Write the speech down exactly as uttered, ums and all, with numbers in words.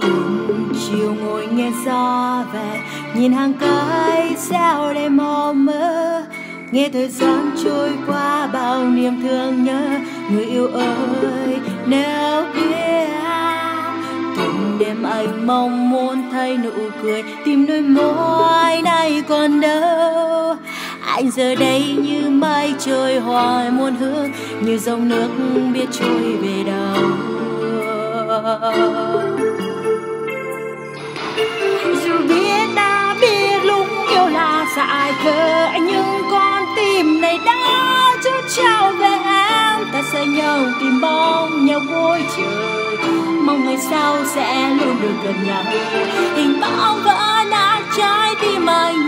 Từng chiều ngồi nghe gió về, nhìn hàng cây sao đêm mộng mơ, nghe thời gian trôi qua bao niềm thương nhớ. Người yêu ơi nếu biết từng đêm anh mong muốn thấy nụ cười, tìm đôi môi này còn đâu. Anh giờ đây như mây trôi hoài muôn hướng, như dòng nước biết trôi về đâu. Dù biết đã biết lúc yêu là dại khờ, nhưng con tim này đã chút trao về em. Ta sẽ nhau tìm bóng nhau cuối trời, mong ngày sau sẽ luôn được gần nhau. Hình bão vỡ nát trái tim anh